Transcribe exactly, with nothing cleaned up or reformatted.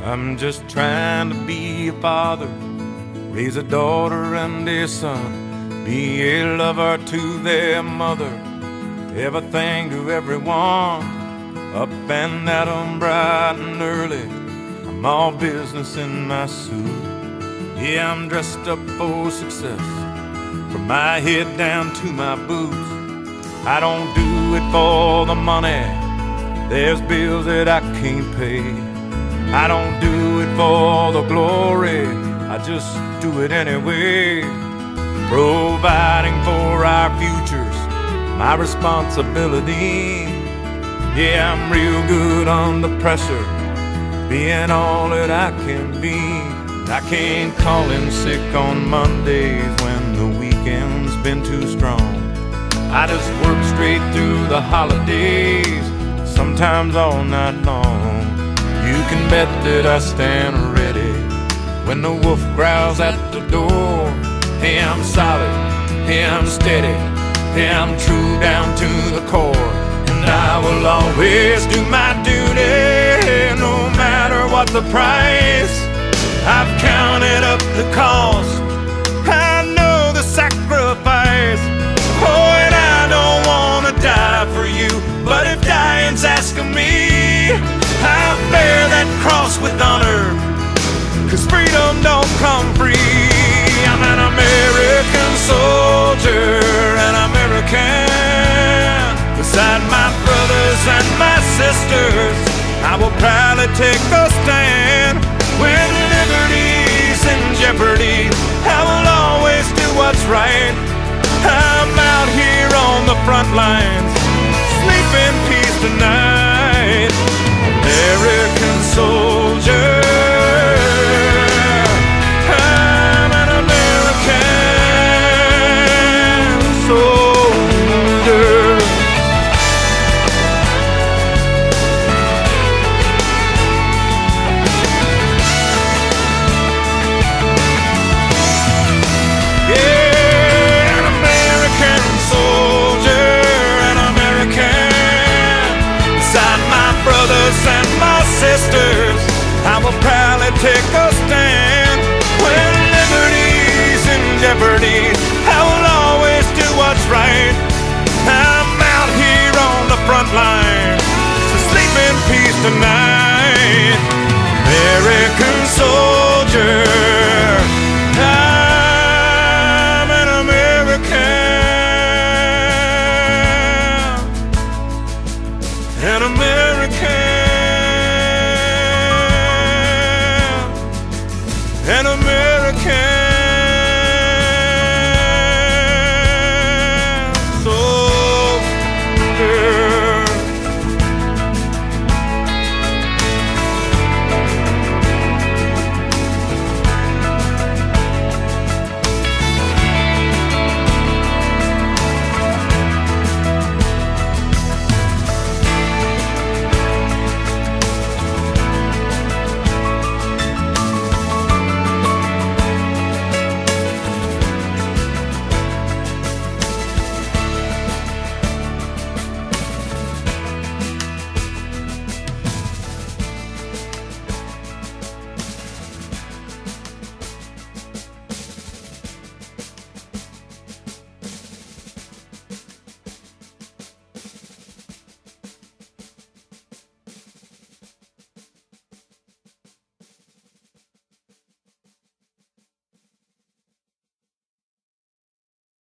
I'm just trying to be a father, raise a daughter and a son, be a lover to their mother, everything to everyone, up and at 'em bright and early. I'm all business in my suit. Yeah, I'm dressed up for success, from my head down to my boots. I don't do it for the money, there's bills that I can't pay. I don't do it for the glory, I just do it anyway. Providing for our futures, my responsibility. Yeah, I'm real good under pressure, being all that I can be. I can't call in sick on Mondays when the weekend's been too strong. I just work straight through the holidays, sometimes all night long. You can bet that I stand ready when the wolf growls at the door. Hey, I'm solid, hey, I'm steady, hey, I'm true down to the core. And I will always do my duty, no matter what the price. I've counted up the cost, I know the sacrifice. Oh, and I don't want to die for you, but if dying's asking me, I bear that cross with honor, 'cause freedom don't come free. I'm an American soldier, an American. Beside my brothers and my sisters, I will proudly take a stand. When liberty's in jeopardy, I will always do what's right. I'm out here on the front lines, sleep in peace tonight. American soldier, I'm an American soldier. Yeah, an American soldier, an American. Beside my brothers and my sisters, I will proudly take a stand. When liberty's in jeopardy, I will always do what's right. I'm out here on the front line, so sleep in peace tonight.